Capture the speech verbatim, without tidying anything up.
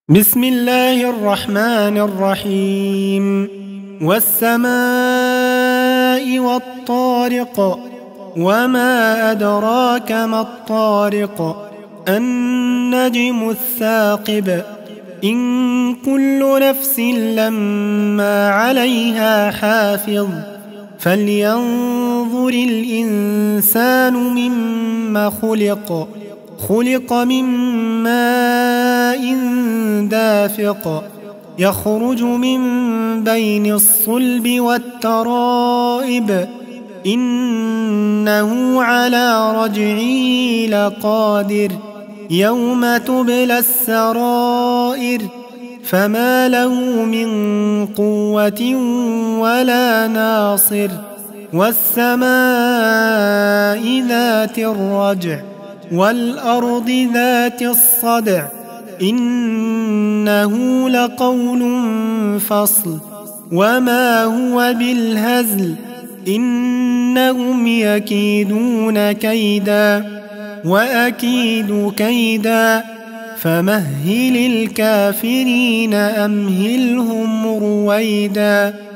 بسم الله الرحمن الرحيم والسماء والطارق وما أدراك ما الطارق النجم الثاقب إن كل نفس لما عليها حافظ فلينظر الإنسان مما خلق خلق من ماء دافق يخرج من بين الصلب والترائب إنه على رجعه لقادر يوم تبلى السرائر فما له من قوة ولا ناصر والسماء ذات الرجع والأرض ذات الصدع إنه لقول فصل وما هو بالهزل إنهم يكيدون كيدا وأكيد كيدا فمهل الكافرين أمهلهم رويدا.